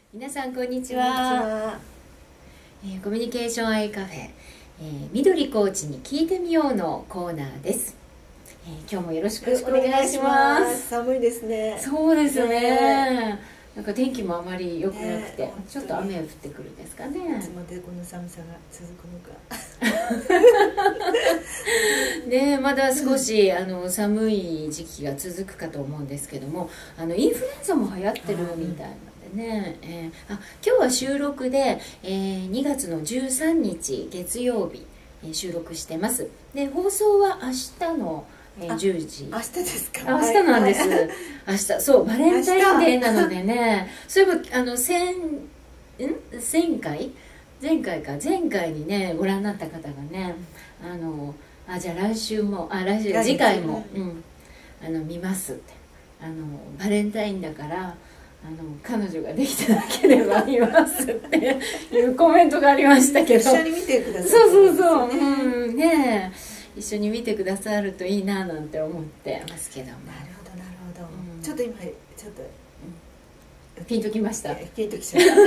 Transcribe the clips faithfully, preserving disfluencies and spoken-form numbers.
皆さんこんにちこんにちは。 は。 えーコミュニケーションアイカフェ、えー、緑コーチに聞いてみようのコーナーです。えー今日もよろしくお願いします。 寒いですね。 そうですね。 ねなんか天気もあまり良くなくて、 ねちょっと雨降ってくるんですかね。 いつまでこの寒さが続くのか。 ね、まだ少しあの寒い時期が続くかと思うんですけども、あのインフルエンザも流行ってるみたいなのでね、えーあ今日は収録で、えーにがつのじゅうさんにち月曜日、えー収録してます。で放送は明日の、えーじゅうじ。 明日ですか。 明日なんです、 はい明日そうバレンタインデーなのでね、そういえばあの先ん前回前回か前回にねご覧になった方がね、あのあじゃあ来週もあ来週来週次回も、うん、あの見ますって、あのバレンタインだからあの彼女ができてなければ見ますっていうコメントがありましたけど、 一緒に見てください。 そうそうそう、うんねえ、一緒に見てくださるといいななんて思ってますけども。 なるほどなるほど、 うんちょっと今ちょっとピンときました。 ピンときちゃったあ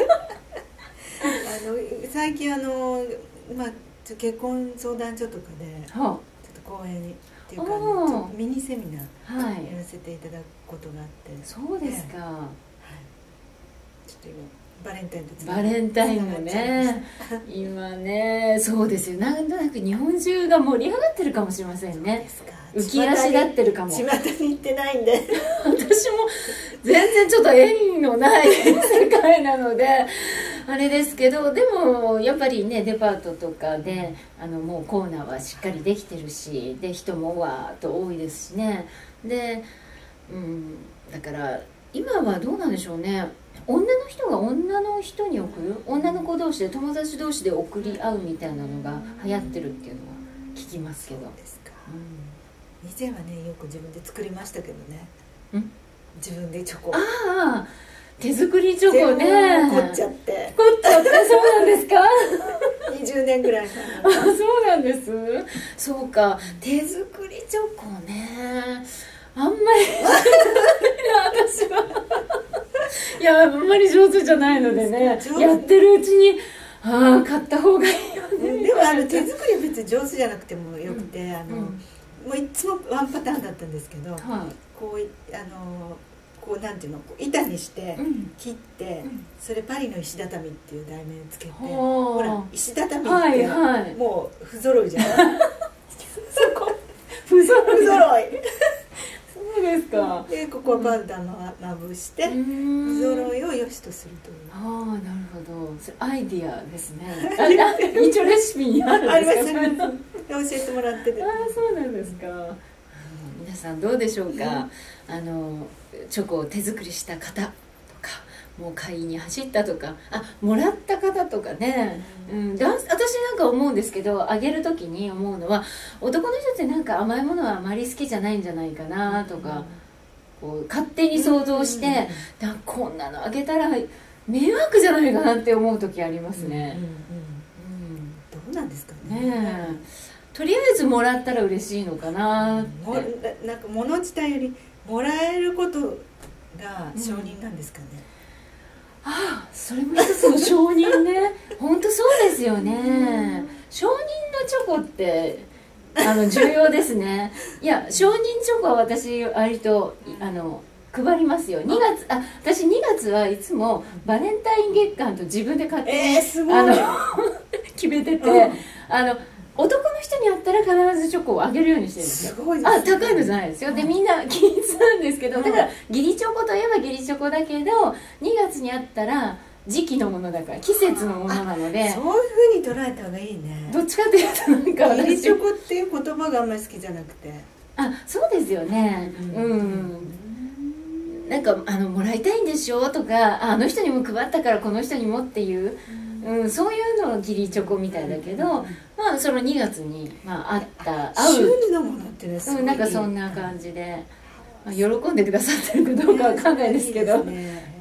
の最近あのまあちょ結婚相談所とかでちょはっと講演っていうかあおーのちょっとミニセミナーあ、はやい、 らせていただくことがあって、 そうですか。 はい、ちょっと今バレンタインとつなバレンタインもね、今ね、そうですよ。なんとなく日本中が盛り上がってるかもしれませんね。浮き足立ってるかも。 巷に行ってないんで私も全然ちょっと縁のない世界なのであれですけど、でもやっぱりねデパートとかであのもうコーナーはしっかりできてるし、で人もわーっと多いですしね。で、うん、だから今はどうなんでしょうね。女の人が女の人に送る、女の子同士で友達同士で送り合うみたいなのが流行ってるっていうのは聞きますけど。 そうですか。 うん、 以前はねよく自分で作りましたけどね。 ん自分でチョコ。 ああ、手作りチョコね。 凝っちゃって。 凝っちゃって、そうなんですか。 にじゅうねんぐらいあ、そうなんです。そうか、手作りチョコね。あんまり私は。いや、あんまり上手じゃないのでね。やってるうちに、ああ、買った方がいいよね。 でもあの手作りは別に上手じゃなくてもよくて、あの、 うん、 もういつもワンパターンだったんですけど、 はい、 こうあのこうなんていうの、こう板にして切って、うん、それパリの石畳っていう題名つけて、ほら石畳って、はいはい、もう不揃いじゃないそこ不揃い不揃いそうですか。 でここはパウダーのまぶして、うん、不揃いを良しとするという。 ああ、なるほど。それアイディアですね。あ一応レシピにあるんですか。 あります。教えてもらってて。 ああ、そうなんですか。皆さんどうでしょうか。あのチョコを手作りした方とか、もう買いに走ったとか、あ、もらった方とかね。うん、だ私なんか思うんですけど、あげる時に思うのは、男の人ってなんか甘いものはあまり好きじゃないんじゃないかなとか、こう勝手に想像して、だこんなのあげたら迷惑じゃないかなって思う時ありますね。 どうなんですかね。 ねえ、とりあえずもらったら嬉しいのかなって。 もなんか物自体よりもらえることが承認なんですかね。 うん、ああ、それも一つの承認ね。本当そうですよね。承認のチョコってあの重要ですね。いや、承認チョコは私割とあの配りますよ。にがつ、あ、私にがつはいつもバレンタイン月間と自分で買って、 えー、すごいあの決めてて、うん、あの男の人に会ったら必ずチョコをあげるようにしてるんですよ。 すごいですね。 あ、高いのじゃないですよ。で、みんな均一なんですけど、だから義理チョコといえば義理チョコだけど、にがつに会ったら時期のものだから、季節のものなので、 そういうふうに捉えた方がいいね。 どっちかというとなんか義理チョコっていう言葉があんまり好きじゃなくて。 あ、そうですよね。うん、うんなんかあのもらいたいんでしょとか、あの人にも配ったからこの人にもっていう、うん、そういうのを義理チョコみたいだけど、まあそのにがつに、まあ、あった会う周囲のものってね、すごい、 うん、なんかそんな感じで、まあ、喜んでくださってるかどうかわかんないですけど、はい、ど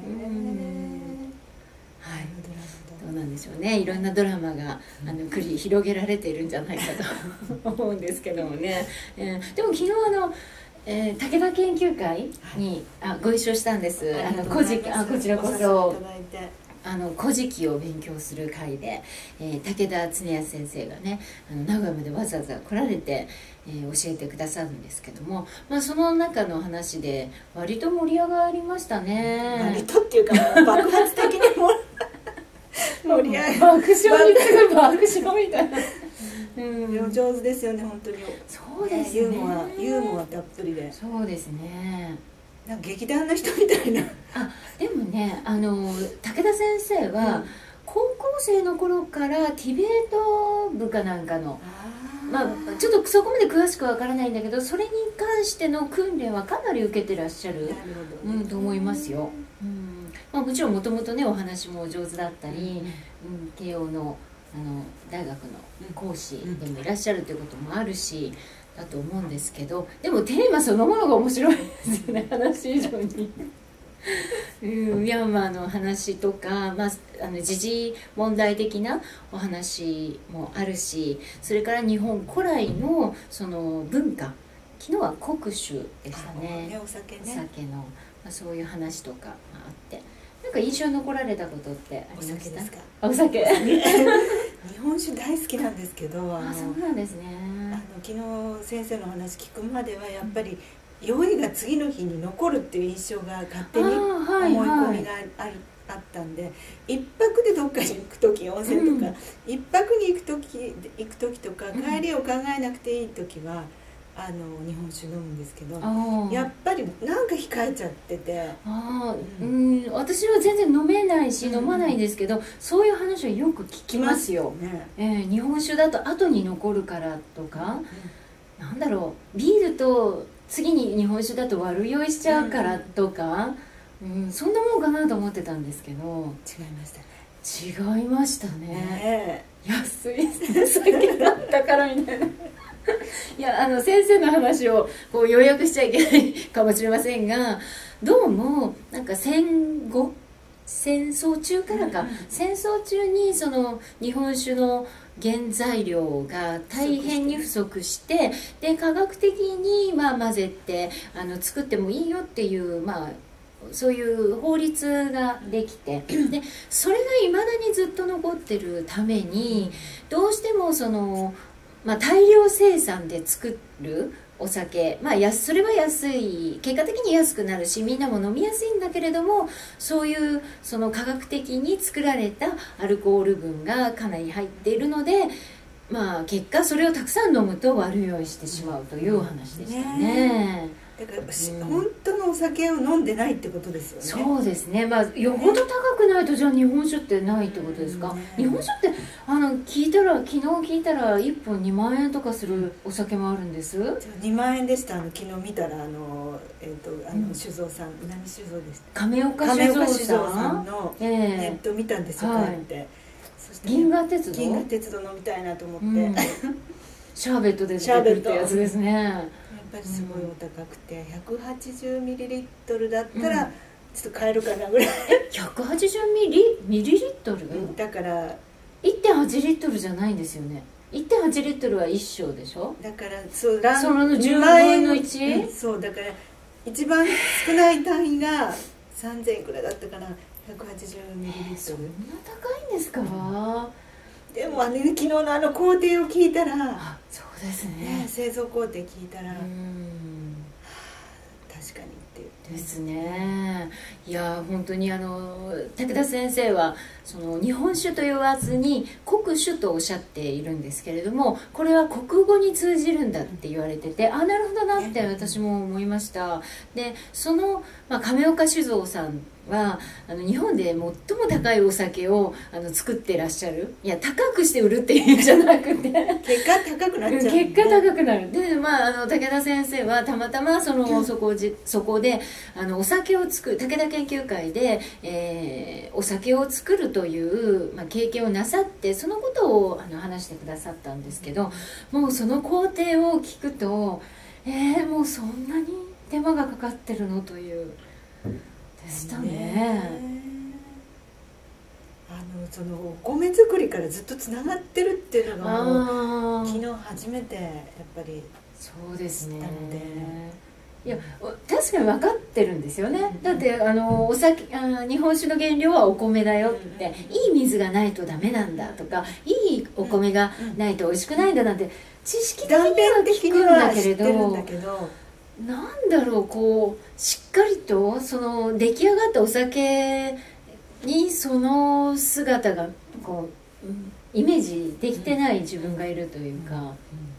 うなんでしょうね。いろんなドラマがあの繰り広げられているんじゃないかと思うんですけどもね、えー、でも昨日あのえー、武田研究会に、はい、あご一緒したんです。あの古事記、あこちらこそあの古事記を勉強する会で、えー、武田恒也先生がねあの名古屋までわざわざ来られて、えー、教えてくださるんですけども、まあ、その中の話で割と盛り上がりましたね。 割とっていうか爆発的にも盛り上がり爆笑に次ぐ爆笑みたいな。 うん、上手ですよね本当に。 そうですね。 ユーモアユーモアたっぷりで。 そうですね。 なんか劇団の人みたいな。 あでもねあの武田先生は、うん、高校生の頃からティベート部かなんかのまあちょっとそこまで詳しくわからないんだけどそれに関しての訓練はかなり受けてらっしゃる、うん、と思いますよ。うんまあ、もちろんもともとねお話も上手だったり、うん、慶応のあの大学の講師でもいらっしゃるということもあるしだと思うんですけどでもテーマそのものが面白いですよね話以上にミャンマーの話とか、まあ、あの時事問題的なお話もあるしそれから日本古来のその文化昨日は国酒でしたね、 ねお酒ね、 お酒の、まあ、そういう話とかがあってなんか印象に残られたことってありました？お酒ですか？お酒日本酒大好きなんですけどあそうなんですね。 あの昨日先生の話聞くまではやっぱり酔いが次の日に残るっていう印象が勝手に思い込みがありあったんで一泊でどっかに行く時温泉とか、うん、一泊に行く時行く時とか帰りを考えなくていい時はあの日本酒飲むんですけどやっぱりなんか控えちゃっててあ、うん、うん私は全然飲めないし、うん、飲まないんですけどそういう話はよく聞きますよ、ねえー、日本酒だと後に残るからとか、うん、なんだろうビールと次に日本酒だと悪酔いしちゃうからとか、うんうん、そんなもんかなと思ってたんですけど違いましたね違いましたね、 ね安い酒だったからみたいないやあの先生の話をこう要約しちゃいけないかもしれませんがどうもなんか戦後戦争中からか、うん、戦争中にその日本酒の原材料が大変に不足してで科学的にまあ混ぜてあの作ってもいいよっていうまあそういう法律ができてでそれがいまだにずっと残ってるためにどうしてもそのまあ、大量生産で作るお酒、まあ、やそれは安い結果的に安くなるしみんなも飲みやすいんだけれどもそういうその科学的に作られたアルコール分がかなり入っているので、まあ、結果それをたくさん飲むと悪酔いしてしまうというお話でしたね。ねだから、うん、本当のお酒を飲んでないってことですよね。 そうですね、まあ、よほど高くないとじゃあ日本酒ってないってことですか、ね、日本酒ってあの聞いたら昨日聞いたらいっぽんにまんえんとかするお酒もあるんです。 にまんえんでした。あの昨日見たらあの、えー、とあの酒造さん、うん、何酒造でした亀岡酒造さんのネット見たんですよ、 はい、 って、そして、 ね、銀河鉄道銀河鉄道飲みたいなと思って、うん、 シャーベットで出てくるってやつですね。 やっぱりすごいお高くて、ひゃくはちじゅうミリリットルだったらちょっと買えるかなぐらい、うん、 ひゃくはちじゅうミリミリリットル、 うん、だからいってんはちリットルじゃないんですよね。いってんはちリットルはいっ升でしょ。 だからそうランそのじゅうぶんのいち、 うん、そうだから一番少ない単位がさんぜんいくらだったかな、ひゃくはちじゅうミリリットル、えー、そんな高いんですか、うん、 でも、ね、昨日のあの工程を聞いたらあそうですね、 ね製造工程聞いたら、 うん確かにっていうですね。いや本当にあの武田先生はその日本酒と言わずに国酒とおっしゃっているんですけれどもこれは国語に通じるんだって言われててあなるほどなって私も思いました。でその、まあ、亀岡酒造さんはあの日本で最も高いお酒をあの作ってらっしゃる。いや高くして売るっていうんじゃなくて結果高くなっちゃう、 ね、結果高くなる。で、まあ、あの武田先生はたまたまそのそこじそこであのお酒を作る武田研究会で、えー、お酒を作るという、まあ、経験をなさってそのことをあの話してくださったんですけどもうその工程を聞くとえー、もうそんなに手間がかかってるのというでしたね。ねあのそのお米作りからずっとつながってるっていうのがもう昨日初めてやっぱりそうですね。 いや確かに分かってるんですよね。だってあのお酒あ日本酒の原料はお米だよって、いい水がないとダメなんだとか、いいお米がないと美味しくないんだなんて知識的には聞くんだけれど、なんだろう、こうしっかりとその出来上がったお酒にその姿がこうイメージできてない自分がいるというか。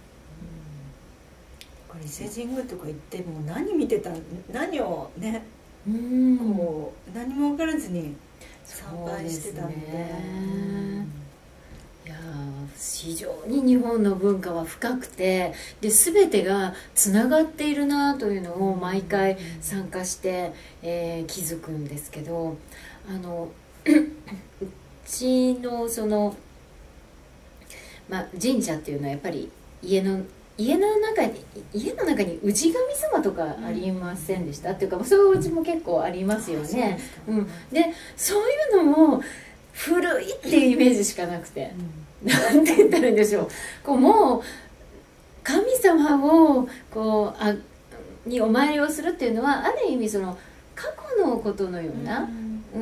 伊勢神宮とか行っても何見てた何をね、うんこう何も分からずに参拝してたんで、ね、 いや非常に日本の文化は深くて、で全てがつながっているなというのを毎回参加して、えー、気づくんですけど、あのうちのその、まあ、神社っていうのはやっぱり家の家の中に家の中に氏神様とかありませんでした、うん、っていうかそういううちも結構ありますよね。うん、でそういうのも古いっていうイメージしかなくて、うん、なんて言ったらいいんでしょう、こうもう神様をこうあにお参りをするっていうのはある意味その過去のことのような、うん、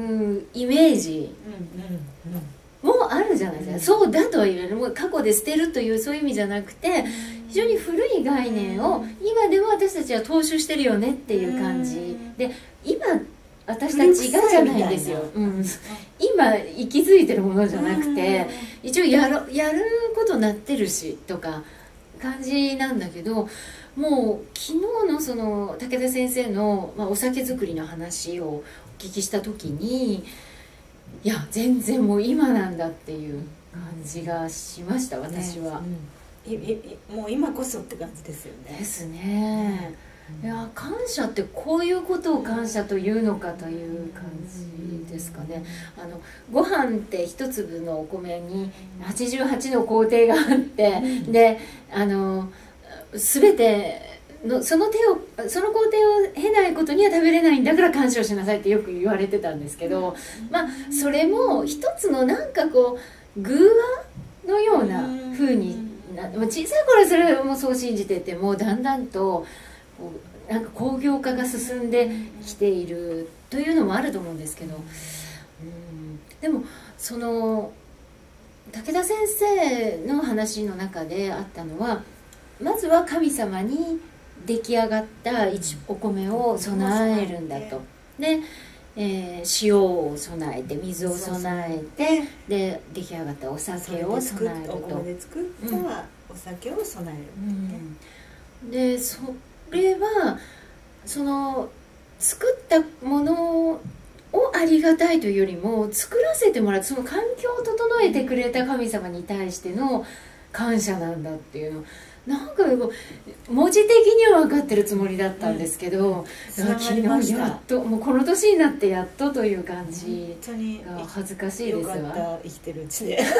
イメージ、うんうんうんもうあるじゃないですか、うん、そうだとは言われる、もう過去で捨てるというそういう意味じゃなくて、非常に古い概念を今でも私たちは踏襲してるよねっていう感じで、今私たちがじゃないんですよ、うん、今息づいてるものじゃなくて、一応やるやることになってるしとか感じなんだけど、もう昨日のその武田先生の、まあ、お酒造りの話をお聞きした時に、いや全然もう今なんだっていう感じがしました、私は、 ね、いいもう今こそって感じですよね。 ですね、うん、いや感謝ってこういうことを感謝というのかという感じですかね。あのご飯って一粒のお米にはちじゅうはちの工程があって、うん、であの全てのその手をその工程を経ないことには食べれないんだから感謝をしなさいってよく言われてたんですけど、まあそれも一つのなんかこう偶話のような風にな、小さい頃はそれもそう信じてても、だんだんとこうなんか工業化が進んできているというのもあると思うんですけど、うんでもその武田先生の話の中であったのは、まずは神様に出来上がったお米を備えるんだと。で、えー、塩を備えて水を備えて、で出来上がったお酒を備えると。 お米で作ったお酒を備える、 うん、でそれはその作ったものをありがたいというよりも、作らせてもらってその環境を整えてくれた神様に対しての感謝なんだっていうの、なんか文字的には分かってるつもりだったんですけど、うん、昨日やっともうこの年になってやっとという感じが恥ずかしいですわ。 よかった生きてるうちで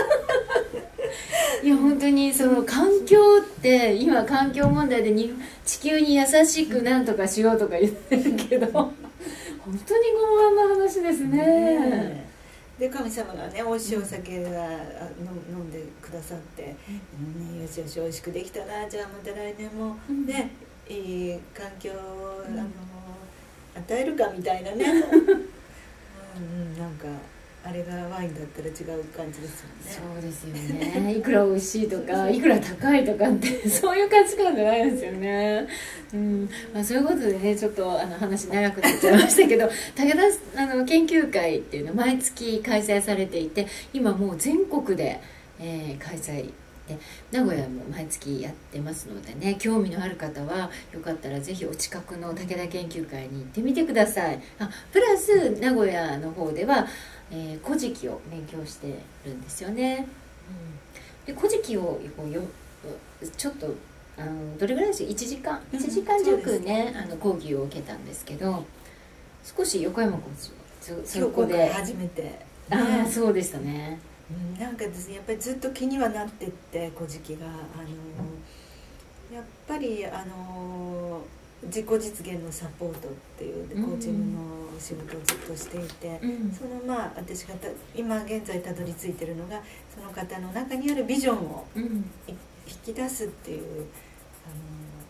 いや本当にその環境って今環境問題でに地球に優しくなんとかしようとか言ってるけど本当に傲慢な話ですね。ねで神様がね美味しいお酒が飲んでくださって、うん、よしよし美味しくできたな、じゃあまた来年もね、うん、いい環境を、うん、あの与えるかみたいなね、うん、うん、なんかあれがワインだったら違う感じですよね。 そうですよね。いくら美味しいとかいくら高いとかってそういう価値観じゃないですよね。うんまあ、そういうことでねちょっとあの話長くなっちゃいましたけど武田あの研究会っていうのは毎月開催されていて、今もう全国で、えー、開催で名古屋も毎月やってますのでね、興味のある方はよかったらぜひお近くの武田研究会に行ってみてください。あプラス名古屋の方ではえー、古事記を勉強してるんですよね。うん、で古事記をこうよちょっとあのどれぐらいですよ、いちじかんいちじかん弱ね、うん、あの講義を受けたんですけど、少し横山君そこで初めて、ね、 ああそうでしたね。 うん、なんかですねやっぱりずっと気にはなってって古事記があのやっぱりあの自己実現のサポートっていうコーチングの仕事をずっとしていて、うん、そのまあ私がた今現在たどり着いてるのがその方の中にあるビジョンを、うん、引き出すっていうあの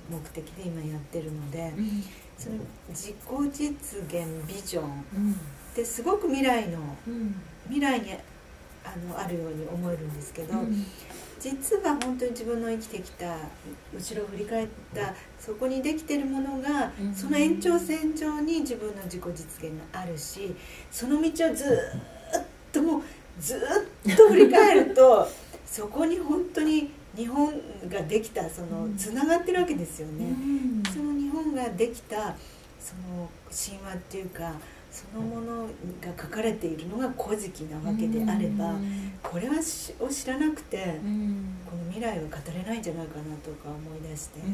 目的で今やってるので、 うん、 その自己実現ビジョンってすごく未来の、うん、未来にあのあるように思えるんですけど、うん、実は本当に自分の生きてきた後ろを振り返ったそこにできてるものが、うん、その延長線上に自分の自己実現があるし、その道をずっともうずっと振り返るとそこに本当に日本ができた、そのつながってるわけですよね、うん、その日本ができたその神話っていうかそのものが書かれているのが古事記なわけであれば、うん、これはしを知らなくて、うん、この未来は語れないんじゃないかなとか思い出して、うんうん、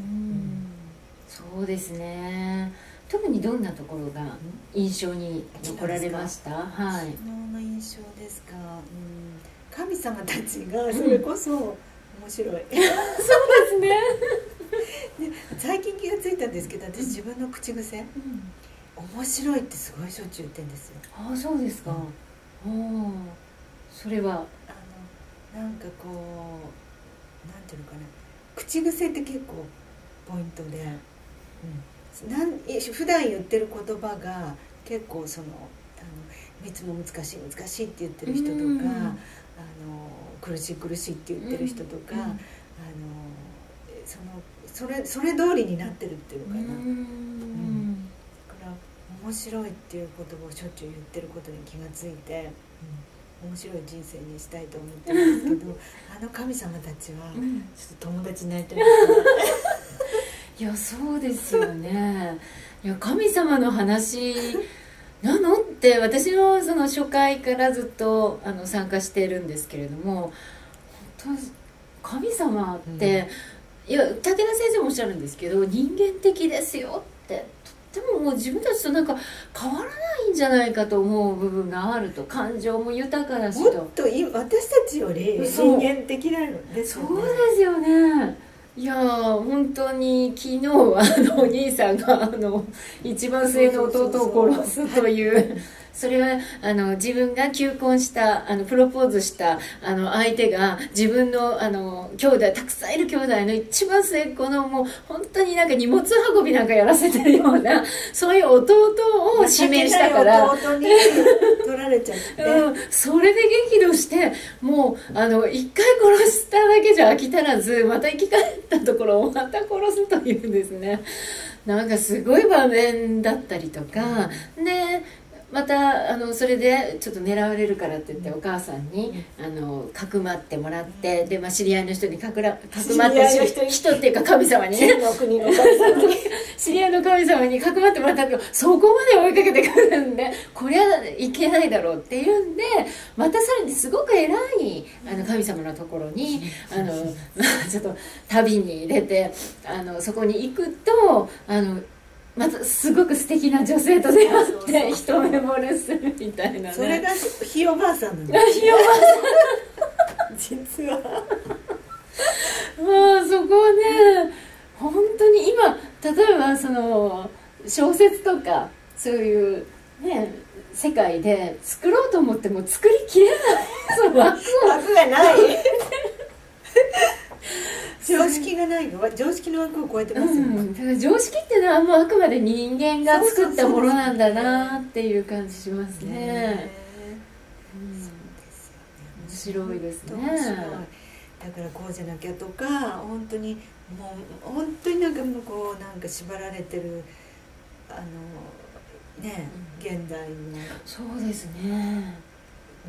そうですね。特にどんなところが印象に残られました？はい。 昨日の印象ですか、うん、神様たちがそれこそ面白い、うん、そうですねで最近気がついたんですけど、私自分の口癖、うん、面白いってすごいしょっちゅう言ってるんですよ。 ああ、そうですか、うん、おそれはあのなんかこうなんていうのかな、口癖って結構ポイントで、うん、なん普段言ってる言葉が結構そのあのいつも難しい難しいって言ってる人とか、うん、あの苦しい苦しいって言ってる人とか、うん、あのそのそれそれ通りになってるっていうのかな、うん、うん、だから面白いっていう言葉をしょっちゅう言ってることに気がついて、うん、面白い人生にしたいと思ってるんですけどあの神様たちはちょっと友達になりたいですいや、そうですよね。いや、神様の話なのって私もその初回からずっとあの参加してるんですけれども、本当神様って、うん、いや武田先生もおっしゃるんですけど、人間的ですよって、とってももう自分たちとなんか変わらないんじゃないかと思う部分があると、感情も豊かだしと、 もっと私たちより人間的なのですよね。 そうですよね。いやー、本当に昨日はあのお兄さんがあの一番末の弟を殺すという、それはあの自分が求婚したあのプロポーズしたあの相手が自分のあの兄弟、たくさんいる兄弟の一番末っ子の、もう本当になんか荷物運びなんかやらせてるようなそういう弟を指名したから弟に取られちゃって、 うん、それで激怒してもうあの一回殺しただけじゃ飽き足らず、また生き返ったところをまた殺すというんですね。なんかすごい場面だったりとか、うん、でまたあのそれでちょっと狙われるからって言ってお母さんにあのかくまってもらって、で、まあ、知り合いの人にかくらかくまって人, 人っていうか神様にね知り合いの神様にかくまってもらったけど、そこまで追いかけてくるんでこりゃいけないだろうっていうんで、またさらにすごく偉いあの神様のところにあのちょっと旅に出て、あのそこに行くとあのまたすごく素敵な女性と出会って一目惚れするみたいなね。 それがひいおばあさんなんです。 ひいおばあさん実はまあそこはね、本当に今例えばその小説とかそういうね世界で作ろうと思っても作りきれないその枠を枠がない常識がないのは常識の枠を超えてますよ、うん、 だから常識っていうのはもうあくまで人間が作ったものなんだなっていう感じしますね。面白いですね。面白い。だからこうじゃなきゃとか、本当にもう本当になんかもうこうなんか縛られてるあのね、うん、現代のそうですね。 うん、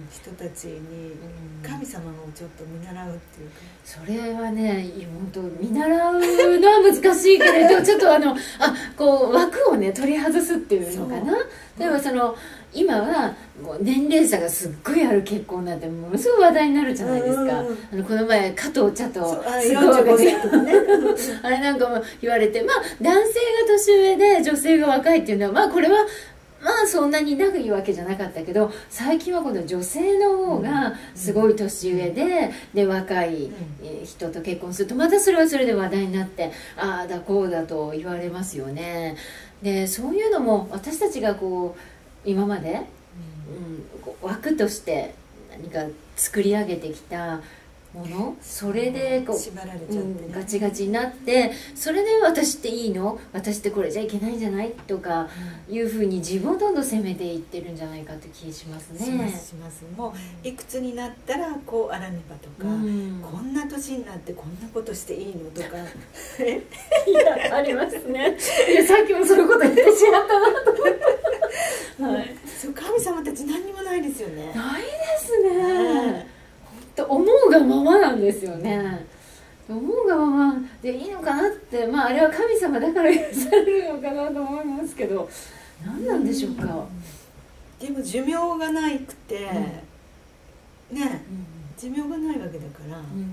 人たちに神様をちょっと見習うっていうか、 それはね本当見習うのは難しいけれどちょっとあのあこう枠をね取り外すっていうのかな。例えばその今はもう年齢差がすっごいある結婚なんてものすごい話題になるじゃないですか。あのこの前加藤茶とすごいあれなんかも言われて、まあ男性が年上で女性が若いっていうのはまあこれはまあそんなに長いわけじゃなかったけど、最近はこの女性の方がすごい年上で、で若い人と結婚するとまたそれはそれで話題になって、ああだこうだと言われますよね。でそういうのも私たちがこう今まで、うん、こう枠として何か作り上げてきたもの、それでこう縛られちゃって、ね、 うん、ガチガチになって、それで私っていいの、私ってこれじゃいけないんじゃないとかいうふうに自分をどんどん責めていってるんじゃないかって気しますね。 しますします。もういくつになったらこうあらねばとか、うん、こんな年になってこんなことしていいのとかいやありますね。いやさっきもそういうこと言ってしまったなと思ってはい、 そう神様たち何にもないですよね。 ないですね。本当思うがままなんですよね。思うがままでいいのかなって、まああれは神様だから許されるのかなと思いますけど、何なんでしょうか。 でも寿命がないくて、うん、ね、うん、寿命がないわけだから、うんうん、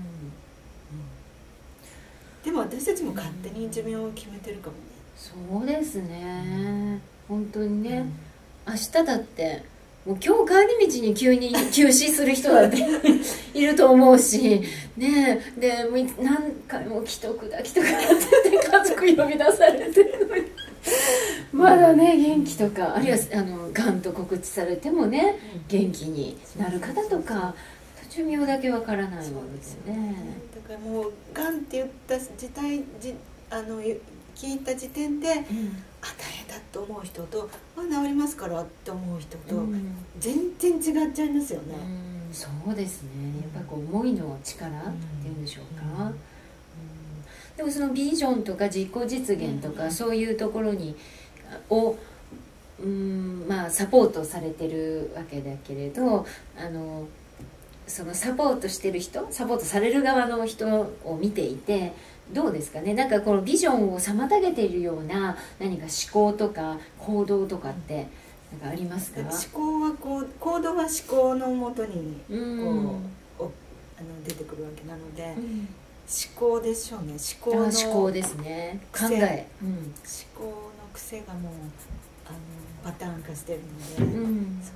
でも私たちも勝手に寿命を決めてるかもね。 そうですね、本当にね、うん、明日だってもう今日帰り道に急に休止する人だっていると思うしね。でもう何回も既得だ既得だって言って家族呼び出されてるのにまだね元気とか、あるいはあのがんと告知されてもね元気になる方とか、寿命だけわからないわけですよね。 だからもうがんって言った時代じあの聞いた時点で、うん、あ大変だと思う人と、あ治りますからって思う人と、うん、全然違っちゃいますよね。 うん、そうですね。やっぱりこう思いの力っていうんでしょうか、うんうん、でもそのビジョンとか実行実現とか、うん、そういうところにを、うんまあ、サポートされてるわけだけれど、あのそのサポートしてる人、サポートされる側の人を見ていてどうですかね。なんかこのビジョンを妨げているような何か思考とか行動とかってなんかありますか？ 思考はこう行動は思考のもとにこう、うん、あの出てくるわけなので、うん、思考でしょうね。思考の思考ですね。考え、 うん、思考の癖がもうあのパターン化してるので、うん、その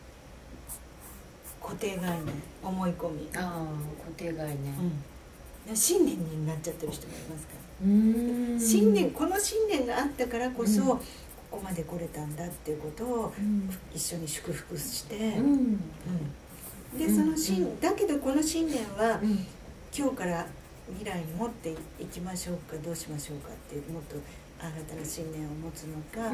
固定概念、思い込み、 ああ固定概念、 うん、信念になっちゃってる人もいますから、うーん信念、この信念があったからこそ、うん、ここまで来れたんだっていうことを一緒に祝福して、うんうん、でその信、うん、だけどこの信念は、うん、今日から未来に持っていきましょうか、どうしましょうかっていう、もっと新たな信念を持つのか、うん、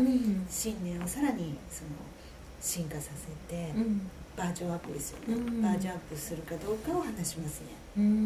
信念をさらにその進化させて、うんバージョンアップですよね、うん、バージョンアップするかどうかを話しますね。うーん、うん、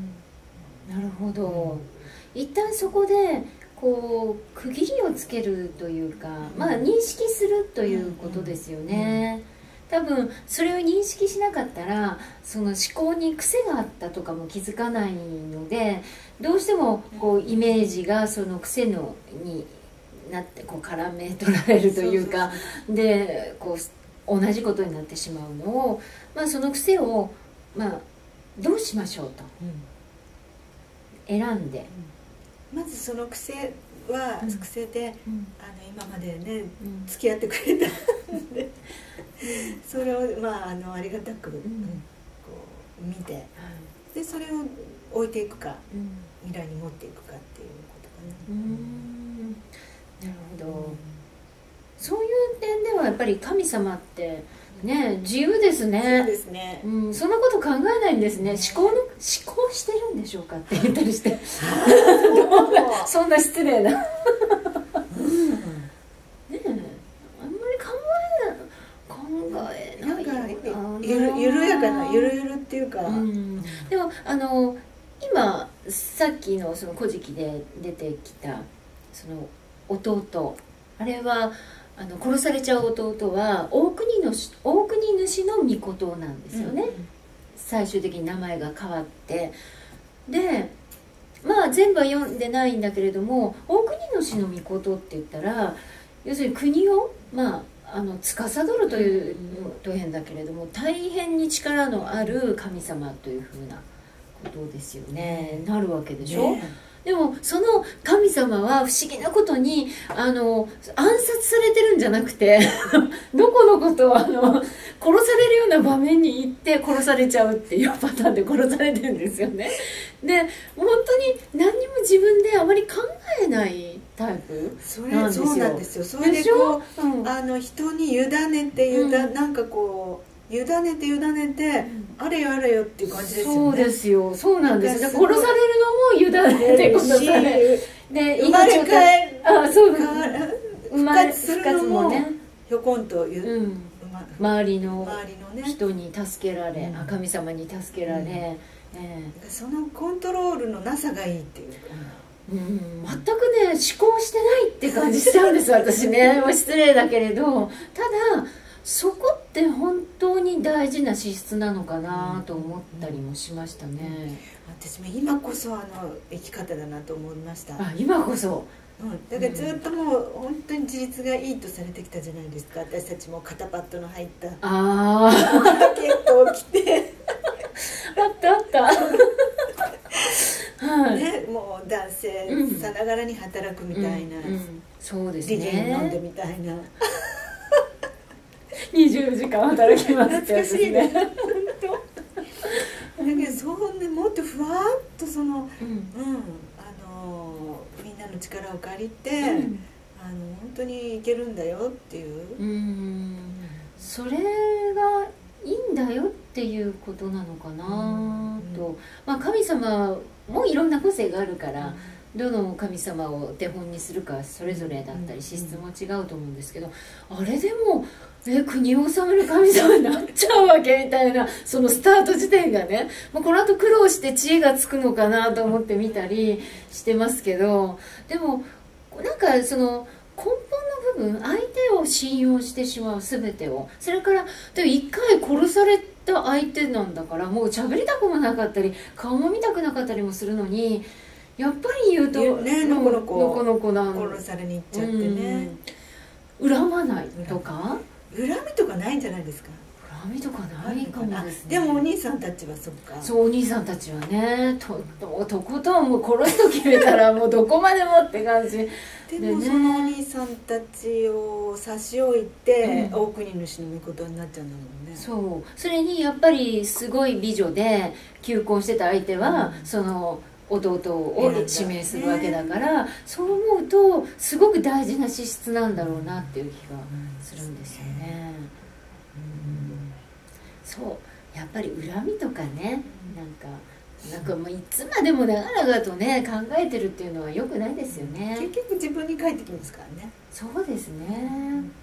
なるほど。一旦そこでこう区切りをつけるというか、うん、まあ認識するということですよね、うんうん、多分それを認識しなかったらその思考に癖があったとかも気づかないので、どうしてもこうイメージがその癖のになってこう絡め取られるというか、でこう同じことになってしまうのを、まあ、その癖を、まあ、どうしましょうと、うん、選んで、 うん、まずその癖は、うん、癖で、うん、あの今までね、うん、付き合ってくれたんでそれを、まあ、あのありがたく、うん、こう見て、でそれを置いていくか、未来に持っていくかっていうことかな。 うんなるほど、そういう点ではやっぱり神様ってね自由ですね。 そうですね、 うん、そんなこと考えないんですね。思考の思考してるんでしょうかって言ったりしてそんな失礼なねえ、あんまり考え考えないよな。 ゆる緩やかなゆるゆるっていうか、うん、 でもあの今さっきのその古事記で出てきたその弟、あれはあの殺されちゃう弟は大国の大国主の御事なんですよね、うんうん、最終的に名前が変わって、でまあ全部は読んでないんだけれども、大国主の御事って言ったら要するに国をまああの司るというと変だけれども、大変に力のある神様というふうなことですよね、うん、なるわけでしょ、ね。でもその神様は不思議なことにあの暗殺されてるんじゃなくてどこのことをあの殺されるような場面に行って殺されちゃうっていうパターンで殺されてるんですよね。で本当に何にも自分であまり考えないタイプなんですよ。 そうなんですよ。それでこう、うん、あの人に委ねて委、うん、なんかこう委ねて委ねて、あれよあれよっていう感じですよね。 そうですよ、そうなんです。殺されるのも委ねて殺されで、 生まれ変えあ、そう復活するのもね、ひょこんと言う、 周りの人に助けられ、神様に助けられ、 そのコントロールのなさがいいっていうか、 うん、全くね思考してないって感じしちゃうんです私ね。失礼だけれど、ただそこって本当に大事な資質なのかなと思ったりもしましたね。 私も今こそあの生き方だなと思いました。 あ、今こそ、 うん、だからずっともう本当に自立がいいとされてきたじゃないですか。私たちも肩パッドの入ったあジャケットを着てあったあったはい、 ね、もう男性さながらに働くみたいな、 うんうんうん、そうですね、 リネン飲んでみたいなにじゅうじかん働きますってやつですね。 本当だけどそうね、もっとふわっとその、うん、うん、あのみんなの力を借りて、うん、あの本当にいけるんだよっていう、うん、 それがいいんだよっていうことなのかなと、うん、まあ神様もいろんな個性があるから、うん、どの神様を手本にするかそれぞれだったり資質も違うと思うんですけど、あれでもえ国を治める神様になっちゃうわけみたいな、そのスタート時点がね、もうこの後苦労して知恵がつくのかなと思って見たりしてますけど、でもなんかその根本の部分、相手を信用してしまう全てを、それからでも一回殺された相手なんだから、もう喋りたくもなかったり顔も見たくなかったりもするのに、やっぱり言うとね、のこのこのこのこなん殺されに行っちゃってね、 うん、恨まないとか恨みとかないんじゃないですか。 恨みとかないかもですね。 でもお兄さんたちはそっか。 そう、お兄さんたちはね、とととことんもう殺すと決めたらもうどこまでもって感じでも、ね、そのお兄さんたちを差し置いて、うん、大国主の御事になっちゃうんだもんね。 そう、それにやっぱりすごい美女で求婚してた相手は、うん、その弟を指名するわけだから、そう思うとすごく大事な資質なんだろうなっていう気がするんですよね。うん、そうやっぱり恨みとかね、なんかなんかもういつまでも長々とね考えてるっていうのは良くないですよね。 結局自分に返ってきますからね。 そうですね、うん、なん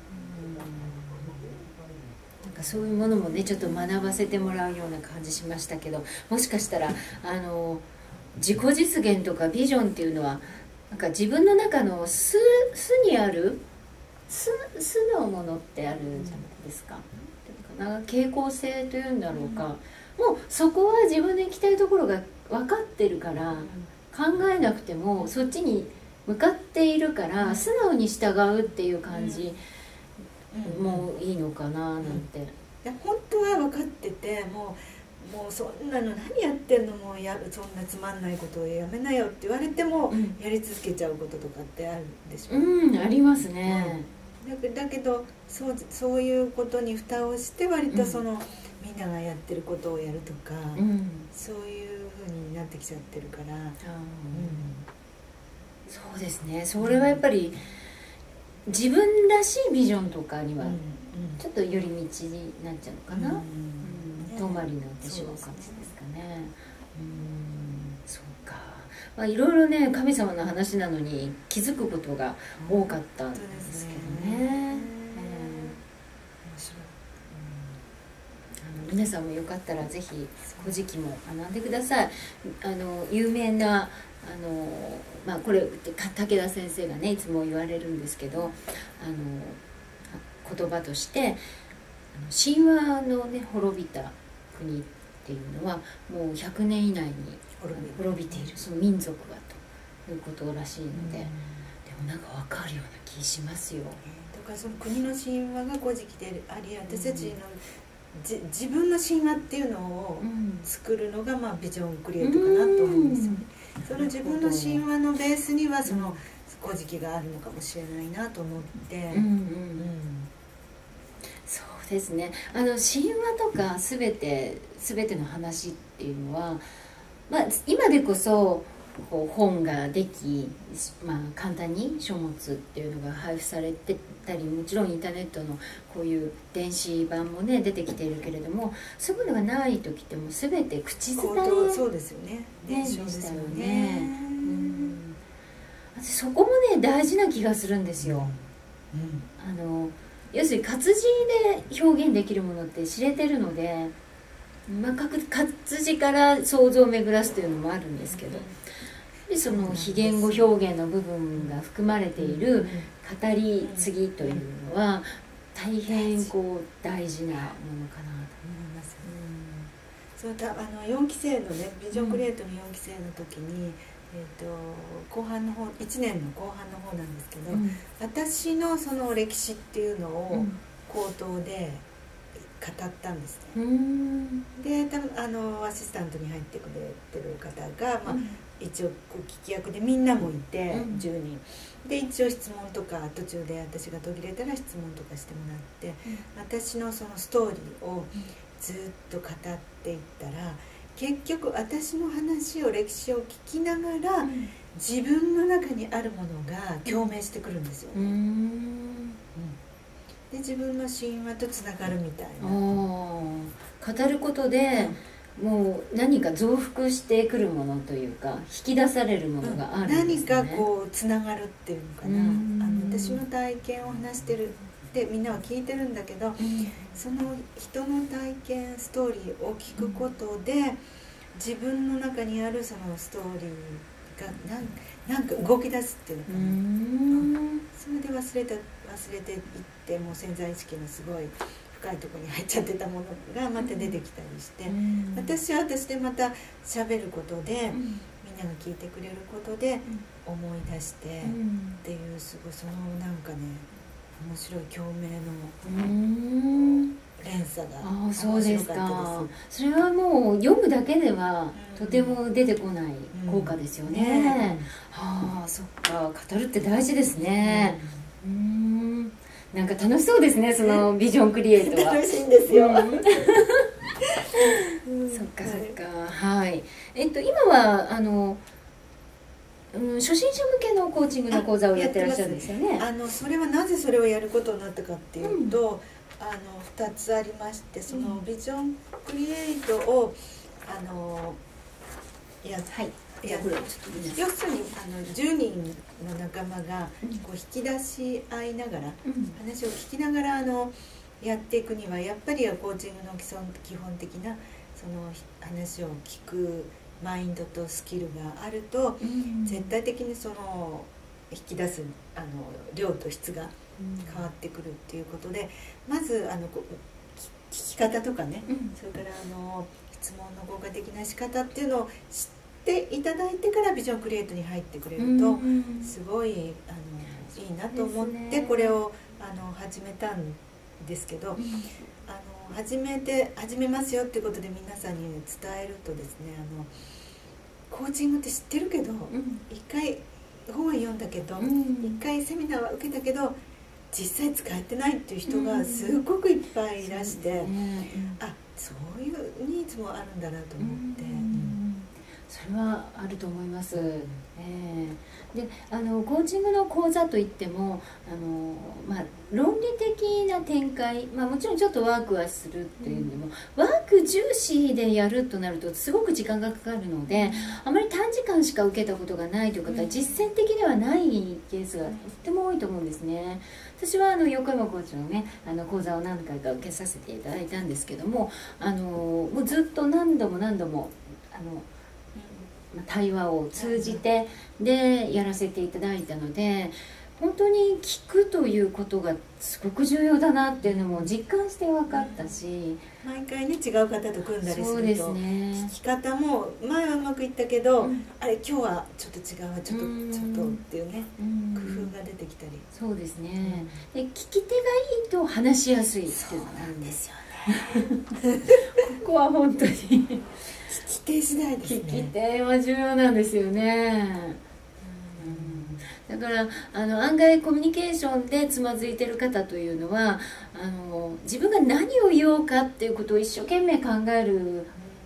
かそういうものもねちょっと学ばせてもらうような感じしましたけど、もしかしたらあの自己実現とかビジョンっていうのはなんか自分の中の素にある素のものってあるじゃないですか。なんか傾向性というんだろうか、うん、もうそこは自分の行きたいところが分かってるから、うん、考えなくてもそっちに向かっているから、うん、素直に従うっていう感じ、うん、もういいのかななんて、うん、いや本当は分かっててもうもうそんなの何やってんの、もうやそんなつまんないことをやめなよって言われても、うん、やり続けちゃうこととかってあるでしょ。 うん、ありますね、 うん、だ, だけどそうそういうことに蓋をして割とその、うん、みんながやってることをやるとか、うん、そういう風になってきちゃってるから、うん、 そうですね。それはやっぱり自分らしいビジョンとかにはちょっと寄り道になっちゃうのかな、うんうん、遠回りになってしまう感じですかね。うん、そうか、まあ、いろいろね神様の話なのに気づくことが多かったんですけどね。皆さんもよかったらぜひ古事記も学んでください。あの有名なあの、まあ、これ武田先生がねいつも言われるんですけど、あの言葉として神話のね滅びた国っていうのはもうひゃくねん以内に滅びているその民族がということらしいので、でもなんか分かるような気しますよ。 だからその国の神話が古事記であり、私たちの、うんじ自分の神話っていうのを作るのが、まあ、ビジョンクリエイトかなと思うんですよね。その自分の神話のベースにはその古事記があるのかもしれないなと思って、うんうんうん、 そうですね。あの神話とか全て全ての話っていうのは、まあ、今でこそこう本ができ、まあ、簡単に書物っていうのが配布されてたり、もちろんインターネットのこういう電子版もね出てきているけれども、そういうのがない時ってもう全て口伝え、 そうですよね、 ね、でしたよね。うん、そこもね大事な気がするんですよ。うん、あの要するに活字で表現できるものって知れてるので、まあ、活字から想像を巡らすというのもあるんですけど、でその非言語表現の部分が含まれている語り継ぎというのは大変こう大事なものかなと思います。 うん、そうだ、あのよんき生のねビジョンクリエイトのよんき生の時に、えー、と後半の方いちねんの後半の方なんですけど、うん、私のその歴史っていうのを口頭で語ったんですね。うん、で多分あのアシスタントに入ってくれてる方が、まあ、うん、一応こう聞き役でみんなもいて、うん、じゅうにんで一応質問とか途中で私が途切れたら質問とかしてもらって、うん、私のそのストーリーをずっと語っていったら、結局私の話を歴史を聞きながら、うん、自分の中にあるものが共鳴してくるんですよね。うん、で自分の神話とつながるみたいな。 語ることで、うん、もう何か増幅してくるものというか引き出されるものがあるんですね。 何かこうつながるっていうのかな。あの私の体験を話してるでみんなは聞いてるんだけど、うん、その人の体験ストーリーを聞くことで、うん、自分の中にあるそのストーリーがなんなんか動き出すっていうのかな。うん、それで忘れた忘れていってもう潜在意識のすごい深いところに入っちゃってたものがまた出てきたりして、うん、私は私でまた喋ることで、うん、みんなが聞いてくれることで思い出してっていう、すごいそのなんかね面白い共鳴の連鎖が面白かったです。 あ、それはもう読むだけではとても出てこない効果ですよね。うんね、はあ、そっか、語るって大事ですね。うん、うんなんか楽しそうですね、そのビジョンクリエイトは。 楽しいんですよ。うん、 そっかそっか、はい。えっと今はあの、うん、初心者向けのコーチングの講座をやってらっしゃるんですよね。 あのそれはなぜそれをやることになったかっていうと、うん、あのふたつありまして、そのビジョンクリエイトをあのやって、はい、いや要するにあのじゅうにんの仲間がこう引き出し合いながら、うん、話を聞きながらあのやっていくにはやっぱりコーチングの基本、基本的なその話を聞くマインドとスキルがあると、うん、絶対的にその引き出すあの量と質が変わってくるっていうことで、まずあの聞き方とかね、うん、それからあの質問の効果的な仕方っていうのを知っていただいてからビジョンクリエイトに入ってくれるとすごいあのいいなと思ってこれをあの始めたんですけど、あの始めて始めますよっていうことで皆さんに伝えるとですね、あのコーチングって知ってるけど、一回本は読んだけど、一回セミナーは受けたけど実際使えてないっていう人がすごくいっぱいいらして、あ、そういうニーズもあるんだなと思って。 それはあると思います。えー、であのコーチングの講座といってもあの、まあ、論理的な展開、まあ、もちろんちょっとワークはするっていうのも、うん、ワーク重視でやるとなるとすごく時間がかかるので、あまり短時間しか受けたことがないという方は実践的ではないケースがとっても多いと思うんですね。私はあの横山コーチのねあの講座を何回か受けさせていただいたんですけども、あのもうずっと何度も何度もあの対話を通じてでやらせていただいたので、本当に聞くということがすごく重要だなっていうのも実感して分かったし、 毎回ね違う方と組んだりすると、そうですね、聞き方も前はうまくいったけど、うん、あれ今日はちょっと違うわちょっとちょっとっていうね、うん、工夫が出てきたり、 そうですね、うん、で聞き手がいいと話しやすいっていうのがあるんですよねここは本当に聞き手次第ですね。 聞き手は重要なんですよね。うん、だからあの案外コミュニケーションでつまずいてる方というのはあの自分が何を言おうかっていうことを一生懸命考える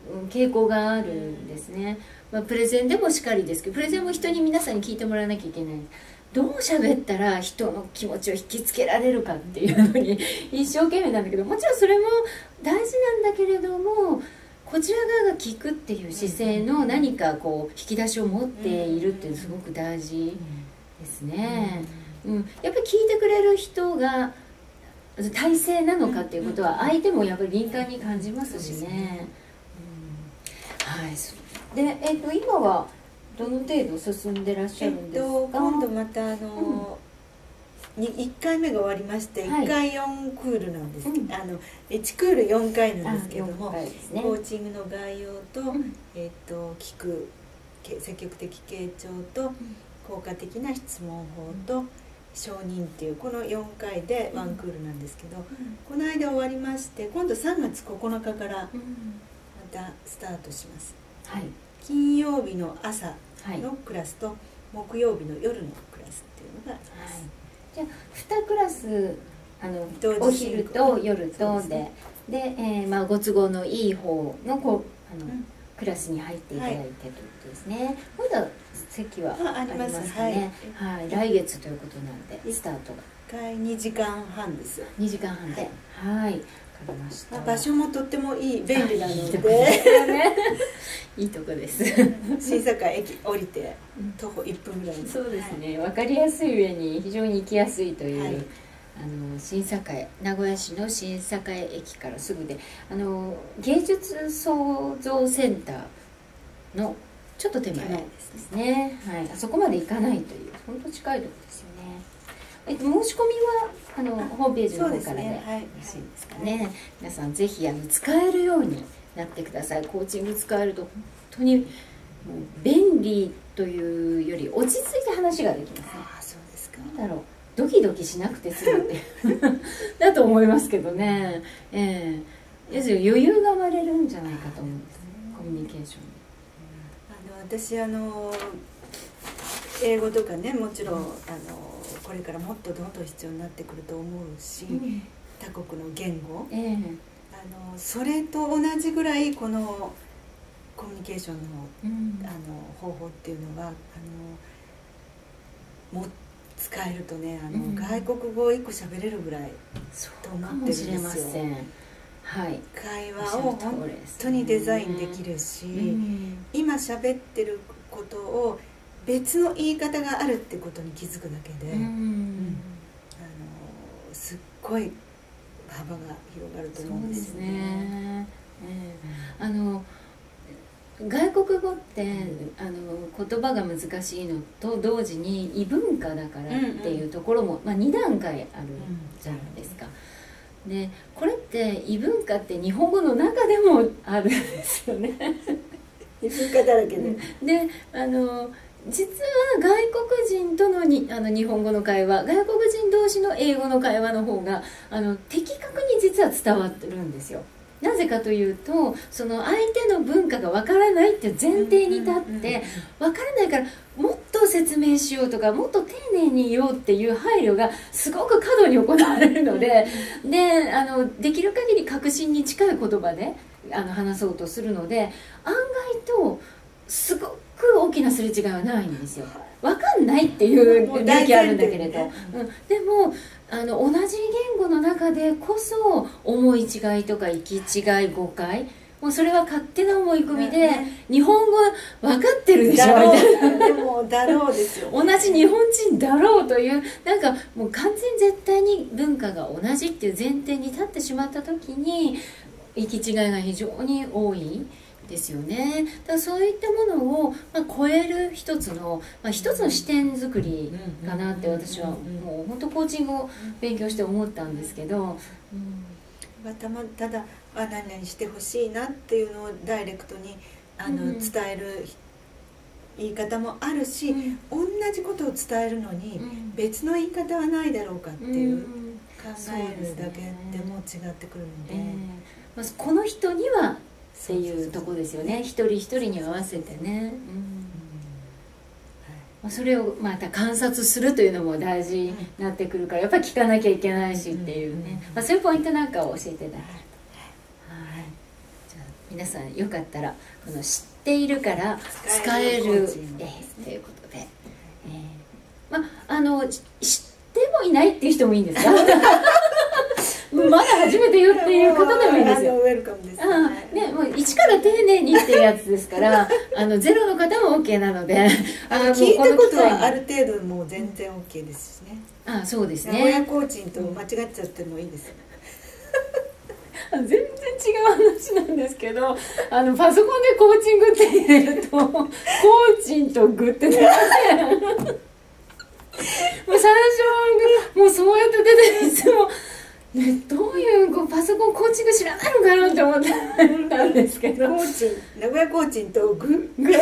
傾向があるんですね、まあ、プレゼンでもしっかりですけど、プレゼンも人に皆さんに聞いてもらわなきゃいけない。どう喋ったら人の気持ちを引きつけられるかっていうのに一生懸命なんだけど、もちろんそれも大事なんだけれども、こちら側が聞くっていう姿勢の何かこう引き出しを持っているっていうのすごく大事ですね、うん、やっぱり聞いてくれる人が体制なのかっていうことは相手もやっぱり敏感に感じますしね、うん、はい。で、えーと、今はどの程度進んでらっしゃるんですか？えっと、 今度またあの、うん、いっかいめが終わりまして、はい、いっかいよんクールなんですけど、うん、あのいちクールよんかいなんですけども、ね、コーチングの概要と、うん、えっと聞く積極的傾聴と、うん、効果的な質問法と、うん、承認っていうこのよんかいでワンクールなんですけど、うん、この間終わりまして、今度さんがつここのかからまたスタートします、はい、金曜日の朝のクラスと木曜日の夜のクラスっていうのがあります、はい。 じゃあにクラス、あのお昼と夜とで、で、で、えーまあ、ご都合のいい方のこうあの、うん、クラスに入っていただいてということですね。まだ席はありますかね。はい、はい、来月ということなんでスタートがいっかいにじかんはんですよ。 にじかんはんで、はい、 まあ、場所もとってもいい、便利なのでいいとこです。 新坂駅降りて徒歩いっぷんぐらい。 そうですね、分かりやすい上に非常に行きやすいという、はい、あの新栄、名古屋市の新栄駅からすぐで、あの芸術創造センターのちょっと手前ですね、はい、あそこまで行かないという本当近いところですよね。えっと、申し込みはあのホームページの方からでよろしいですかね。皆さんぜひあの使えるようになってください。コーチング使えると本当にもう便利というより落ち着いて話ができますね。 ああ、そうですか。 なんだろう、ドキドキしなくて済むってだと思いますけどね。ええー、要するに余裕が生まれるんじゃないかと思うんですね、コミュニケーション。 あの私あの英語とかね、もちろん、うん、あのこれからもっとどんどん必要になってくると思うし、うん、他国の言語、えー、あのそれと同じぐらいこのコミュニケーションの、うん、あの方法っていうのはあのも使えるとね、あの、うん、外国語をいっこ喋れるぐらいと思ってるんですよ。はい、会話を本当にデザインできるし、うん、今喋ってることを別の言い方があるってことに気づくだけで、うんうん、あのすっごい幅が広がると思うんですよね。そうですね、 えー、あの外国語って、うん、あの言葉が難しいのと同時に異文化だからっていうところも、うんうん、まあ、に段階あるじゃないですか。でこれって異文化って日本語の中でもあるんですよね。 異文化だらけで。 であの実は外国人とのにあの日本語の会話、外国人同士の英語の会話の方があの的確に実は伝わってるんですよ。なぜかというと、その相手の文化がわからないっていう前提に立ってわからないからもっと説明しようとかもっと丁寧に言おうっていう配慮がすごく過度に行われるので、であのできる限り確信に近い言葉であの話そうとするので、案外とすごく大きなすれ違いはないんですよ。分かんないっていうだけあるんだけれど、うん、でもあの同じ言語の中でこそ思い違いとか行き違い誤解、もうそれは勝手な思い込みで、ね、日本語分かってるでしょみたいな、 でもだろうですよ、 同じ日本人だろうというなんかもう完全絶対に文化が同じっていう前提に立ってしまった時に行き違いが非常に多いですよね。だからそういったものを、まあ、超える一つの、まあ、一つの視点作りかなって私はもう本当コーチングを勉強して思ったんですけど、 うん、た, まただあ何々してほしいなっていうのをダイレクトにあの、うん、伝える言い方もあるし、うん、同じことを伝えるのに別の言い方はないだろうかっていう、うん、考えるだけでも違ってくるので、えーまあ、この人にはっていうとこですよね。一人一人に合わせてね、うん、それをまた観察するというのも大事になってくるから、やっぱり聞かなきゃいけないしっていうね、まあ、そういうポイントなんかを教えていただきたい。はい、じゃあ皆さんよかったらこの知っているから使える、えー、ということで、えー、まあの知ってもいないっていう人もいいんですかまだ初めて言っていう方でもいいんですよ。 ウェルカムですね。 あね、もう一から丁寧にっていうやつですからあのゼロの方も OK なのであの聞いたことはある程度もう全然 OK ですしね。 あそうですね。 親コーチンと間違っちゃってもいいですよ。 全然違う話なんですけど、あのパソコンでコーチングって入れるとコーチンとグって出ませんもう最初もうそうやって出ていつも、ね、どういうこうパソコンコーチング知らないのかなって思ったんですけど、 コーチン名古屋コーチンとググ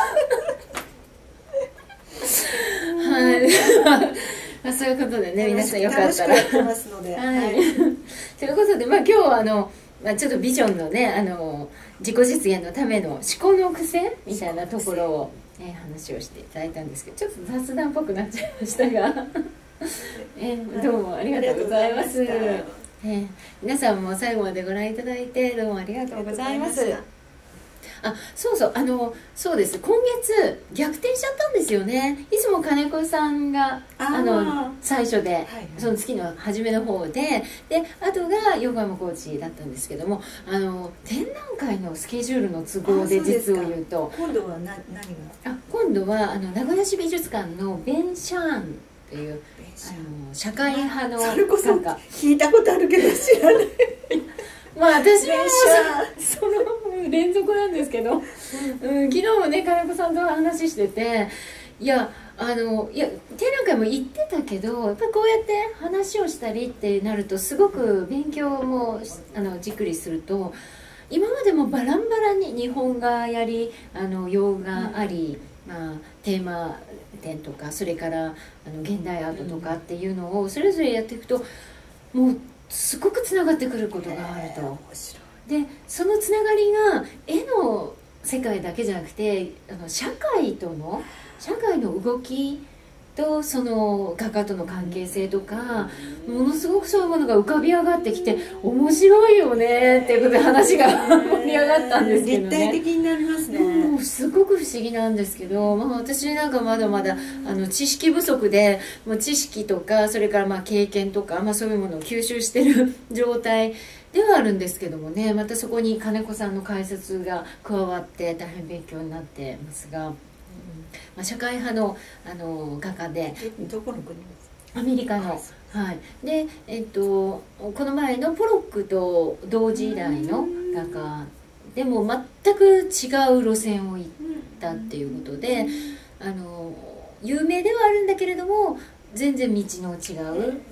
はいまあそういうことでね、皆さんよかったら。 楽しくやってますので。 はい。ということで、まあ今日はあの、まあ、ちょっとビジョンのね、あの自己実現のための思考の癖みたいなところを、えー、話をしていただいたんですけど、ちょっと雑談っぽくなっちゃいましたが、えー、どうもありがとうございます。えー、皆さんも最後までご覧いただいてどうもありがとうございます。あ、そうそう、あの、そうです。今月逆転しちゃったんですよね。いつも金子さんがあの最初で、はいはい、その月の初めの方で、で、あとが横山コーチだったんですけども、あの展覧会のスケジュールの都合で実を言うと、 今度はな何が？ あ、今度はあの名古屋市美術館のベンシャーンというあの社会派のそれこそ聞いたことあるけど知らない。 まあ私もその連続なんですけど、うん、昨日もね金子さんと話してて、いやあのいや展覧会も行ってたけど、やっぱこうやって話をしたりってなるとすごく勉強もあのじっくりすると、今までもバランバラに日本画やり、あの洋画あり、うん、まあ、テーマ展とかそれからあの現代アートとかっていうのをそれぞれやっていくと、もうすごくつながってくることがあると。でそのつながりが絵の世界だけじゃなくて、あの社会との社会の動きとその画家との関係性とか、ものすごくそういうものが浮かび上がってきて面白いよねっていうことで話が盛り上がったんですけどね。 立体的になりますね。 もうすごく不思議なんですけど、まあ、私なんかまだまだあの知識不足で、もう知識とかそれからまあ経験とか、まあ、そういうものを吸収してる状態ではあるんですけどもね、またそこに金子さんの解説が加わって大変勉強になってますが、うん、まあ、社会派のあの画家で、 どこの国ですか？アメリカの、はい、で、えっと、この前のポロックと同時代の画家でも全く違う路線を行ったっていうことで、あの有名ではあるんだけれども全然道の違う、うん、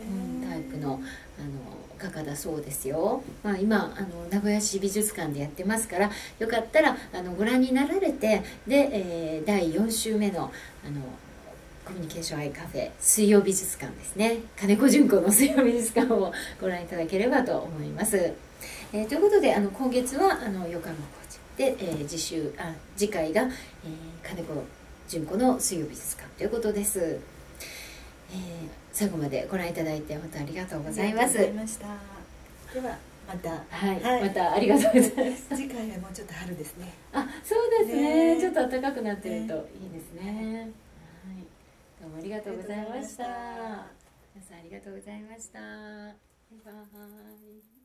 タイプのあの画家だそうですよ。まあ、今あの名古屋市美術館でやってますから、よかったらあのご覧になられて、で、えー、だいよん週目のあのコミュニケーションアイカフェ水曜美術館ですね、金子純子の水曜美術館をご覧いただければと思います。えー、ということで、あの今月はあの横浜コーチで、えー、次週あ次回が、えー、金子純子の水曜美術館ということです。えー、最後までご覧いただいて本当にありがとうございます。 ありがとうございました。ではまた、 はい、はい、またありがとうございます。 次回はもうちょっと春ですね。 あ、そうですね。ね、ちょっと暖かくなってるといいですね。ね、はい、どうもありがとうございました。皆さんありがとうございました。バイバイ。